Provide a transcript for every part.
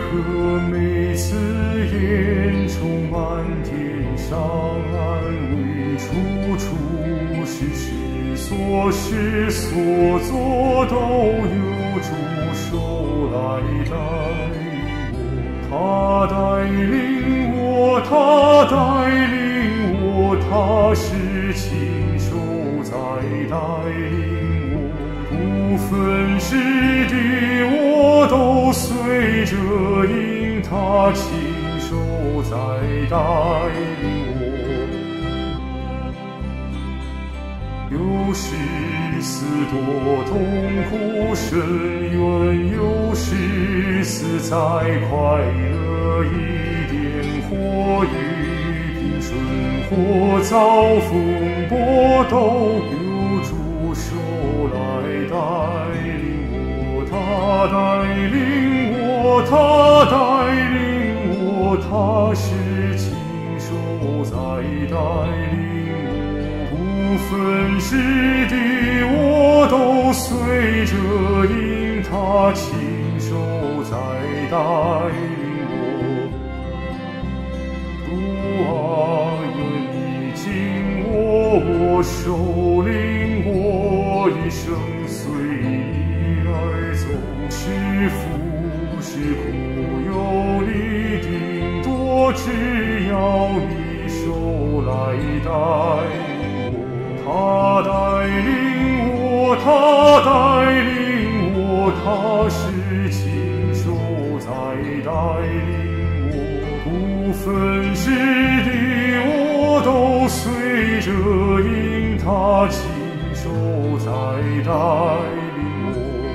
和美慈眼充满天上安慰，处处事所做都有主手来带领我，他带领我，他是亲手在带领我，不分时地我都随着应，他亲手在带领我。有时似多痛苦深渊，有时似再快乐一点，或与平顺或遭风波，都有主手来带领我，他带领我，他带领我，他是亲手在带领我，不分时地我都随着应，他亲手在带领我。主啊，愿你紧握我手，领我一生随你而走，是福是苦有你定夺，只要你手来带。他带领我，他带领我，他是亲手在带领我，不分时地我都随着应，他亲手在带领我。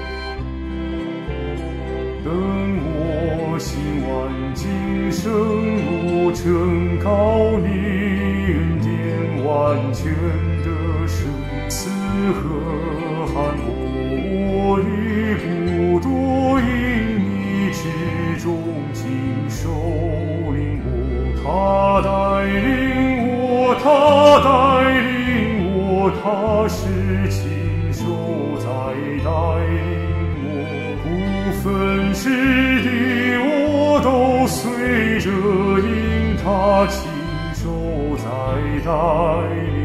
等我行完今生路程，靠你恩典完全的生，此河汉我与不多，因你之中经受领我，他带领我，他带领我，他是亲手在带领我，不分时地我都随着应，他亲手在带领我。